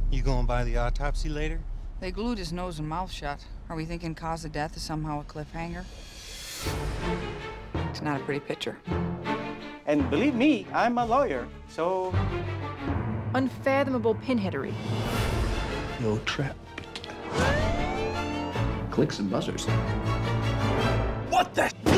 You going by the autopsy later? They glued his nose and mouth shut. Are we thinking cause of death is somehow a cliffhanger? It's not a pretty picture. And believe me, I'm a lawyer, so... Unfathomable pinheadery. You're trapped. Clicks and buzzers. What the?